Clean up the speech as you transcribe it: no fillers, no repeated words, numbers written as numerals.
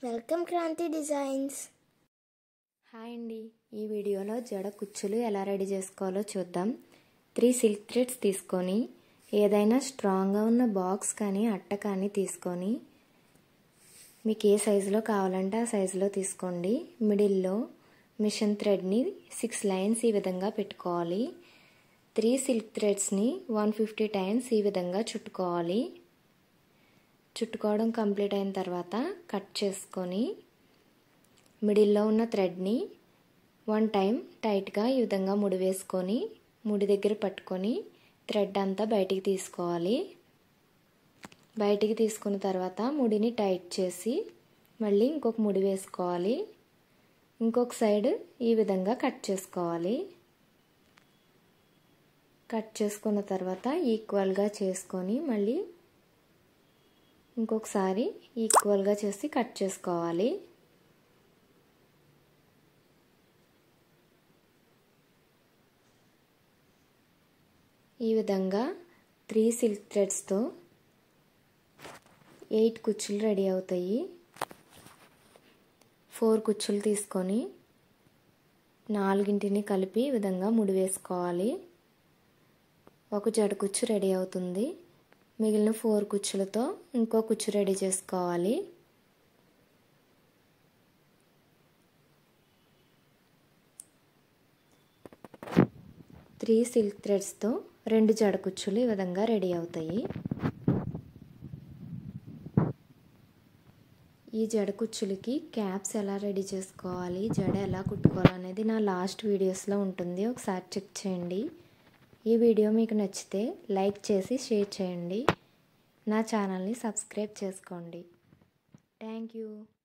Welcome Kranti designs. Hi అండి, ఈ వీడియోలో జడ కుచ్చులు ఎలా రెడీ చేసుకోవాలో చూద్దాం. 3 సిల్క్ థ్రెడ్స్ తీసుకొని ఏదైనా స్ట్రాంగ్గా ఉన్న బాక్స్ కానీ అట్ట కానీ తీసుకొని మీకు ఏ సైజులో కావాలంటే ఆ సైజులో తీసుకోండి. మిడిల్లో మిషన్ థ్రెడ్ని 6 లైన్స్ ఈ విధంగా పెట్టుకోవాలి. 3 సిల్క్ థ్రెడ్స్ని 150 టైమ్స్ ఈ విధంగా చుట్టుకోవాలి. చుట్టుకోవడం కంప్లీట్ అయిన తర్వాత కట్ చేసుకొని మిడిల్లో ఉన్న థ్రెడ్ని 1 టైం టైట్గా ఈ విధంగా ముడి వేసుకొని ముడి దగ్గర పట్టుకొని థ్రెడ్ అంతా బయటికి తీసుకోవాలి. బయటికి తీసుకున్న తర్వాత ముడిని టైట్ చేసి మళ్ళీ ఇంకొక ముడి వేసుకోవాలి. ఇంకొక సైడ్ ఈ విధంగా కట్ చేసుకోవాలి. కట్ చేసుకున్న తర్వాత ఈక్వల్గా చేసుకొని మళ్ళీ ఇంకొకసారి ఈక్వల్గా చేసి కట్ చేసుకోవాలి. ఈ విధంగా 3 సిల్క్ థ్రెడ్స్తో 8 కుచ్చులు రెడీ అవుతాయి. 4 కుచ్చులు తీసుకొని 4ని కలిపి ఈ విధంగా ముడి వేసుకోవాలి. ఒక జడ కుచ్చు రెడీ అవుతుంది. మిగిలిన 4 కుచ్చులతో ఇంకో కుచ్చు రెడీ చేసుకోవాలి. త్రీ సిల్క్ థ్రెడ్స్తో 2 జడ కుచ్చులు ఈ విధంగా రెడీ అవుతాయి. ఈ జడ కుచ్చులకి క్యాప్స్ ఎలా రెడీ చేసుకోవాలి, జడ ఎలా కుట్టుకోవాలి అనేది నా లాస్ట్ వీడియోస్లో ఉంటుంది, ఒకసారి చెక్ చేయండి. ఈ వీడియో మీకు నచ్చితే లైక్ చేసి షేర్ చేయండి. నా ఛానల్ని సబ్స్క్రైబ్ చేసుకోండి. Thank you.